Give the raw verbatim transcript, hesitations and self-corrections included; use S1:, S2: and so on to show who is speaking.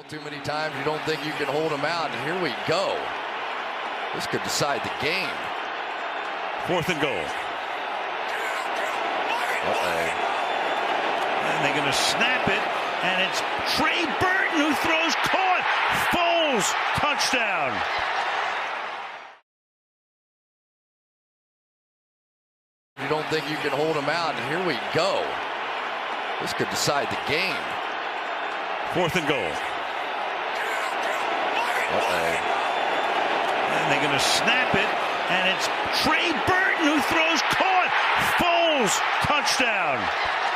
S1: Too many times you don't think you can hold them out, and here we go. This could decide the game.
S2: Fourth and goal.
S1: Uh-oh.
S2: And they're going to snap it, and it's Trey Burton who throws, caught. Foles, touchdown.
S1: You don't think you can hold them out, and here we go. This could decide the game.
S2: Fourth and goal.
S1: Uh-oh.
S2: And they're going to snap it, and it's Trey Burton who throws, caught. Foles, touchdown.